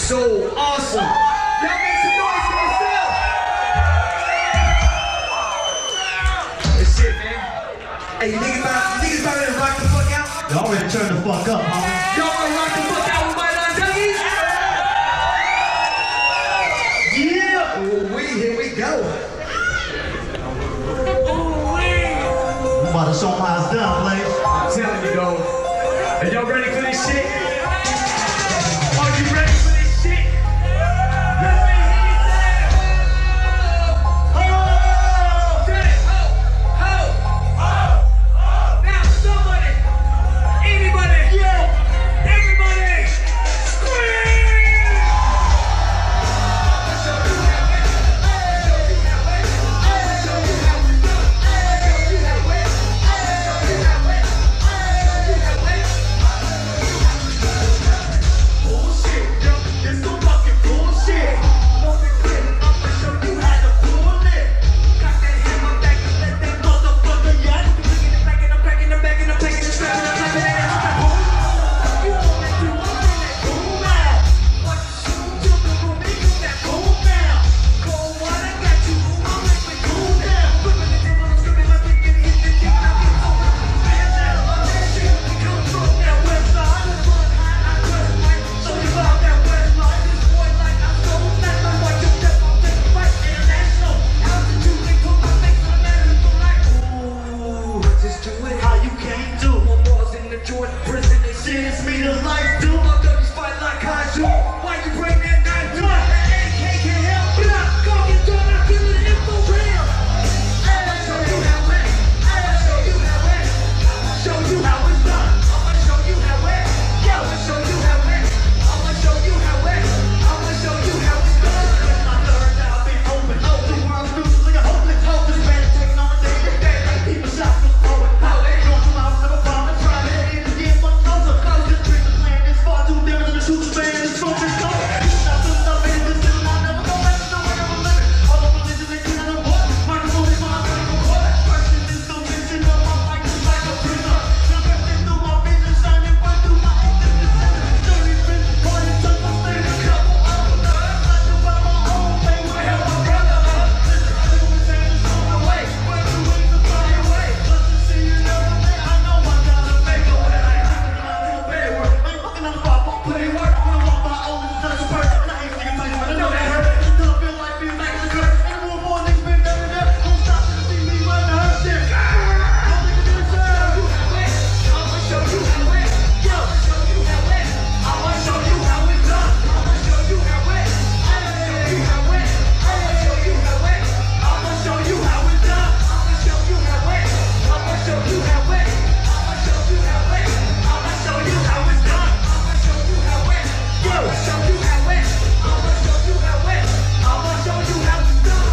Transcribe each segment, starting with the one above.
so awesome. Y'all make some noise for yourself. That's shit, man. Hey, you niggas about ready to rock the fuck out? Y'all ready to turn the fuck up, homie? Y'all wanna rock the fuck out with my Dungies? Yeah! Ooh, here we go. We about to show them how it's done, Blaze. I'm telling you, though. Are y'all ready for this shit? Are you ready for this shit? Let me hear you say it. Ho! Say it. Ho! Now somebody, anybody, everybody, scream! I'll show you how it. I'll show you how it. I'll show you how it's done. I'll show you how it. I'll show you how it. Bullshit, yo, it's some fucking bullshit. Moment clear, I'ma show you how to pull it. Cock that hammer back and let that motherfucker yak. Bringing it back and I'm cracking it back and I'm taking it straight and I'm clapping it and I'm boom. You know that you want to that boom out. Watch you shoot till the room make that boom down. Cold water got you, I'm like me cool down. Flipping it down, I'm stripping my dick and hit the dick and I'm getting over. Man down, I'm that shit. We come from that west side. Run high, I crush like. So you about that west line. This boy like I'm so fast. I'm watch your step, I'm taking fight. International altitude, they put my face on that and I'm like, ooh, just do it how you can't do. One balls in the Jordan prison, they sentence me to life, dude. My dummies fight like kaiju. Why you bring that knife to that AK can't help it up. Go get done, I feel the info real. I'ma show you how it. I'ma show you how it. Show you how it's done. I'ma show you how it. Yeah, I'ma show you how it. I'ma show you how it. I'ma show you how it's done. My third eye been open. Oh, the world's losing like a hopeless hope. This man is taking on a day to day. Like people shot from forward. How they going to mouth, never promise. Try to hit it again, but closer. Cause this dream is playing is far too different than the truth is playing. It's from this color. It's not good enough, man. This is not never go back to the way I was living. All the religion they clean on the board. Microphone is my critical core. Question is the vision of my life is like a prisoner. Now drifting through my vision, shining bright through my existence. Journey's been hard and tough. I'm staying a couple hours. Not to buy my own thing. I have my brother. Listen, I do it, saying it's on the way. But the ways to fly away. Listen, see you never may. I know I gotta make a way. I ain't looking around to the bed work. I ain't looking at the bar, but put in work. When I walk by, I always touch a person. And I ain't thinking about you, but I know that hurt. Until I feel like being back in the dirt. And the more more niggas been there and there. Don't stop to see me run the hurt shit. Don't think it's gonna serve you. I'ma show you how it. Yo, show you how it. I'ma show you how it's done. I'ma show you how it. I'ma show you how it. I'ma show you how it. I'ma show you how it's done. I'ma show you how it. I'ma show you how it. I'ma show you how it. I'ma show you how it's done. I'ma show you how it. Yo, show you how it. I'ma show you how it. I'ma show you how it's done.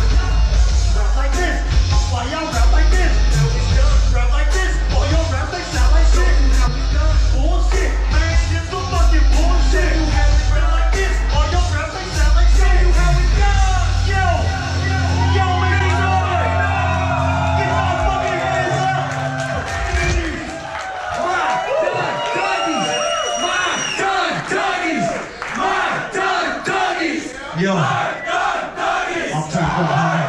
Rap like this. Why y'all rap like this? How it's done. Rap like this. All your raps they sound like shit. How it's done. Bullshit. Man, it's some fucking bullshit. You have it rap like this. All your raps they sound like shit. You how it's done. Yo, make some noise. Get my fucking hands up. My done doggies. Yo, I'm turned up, homie.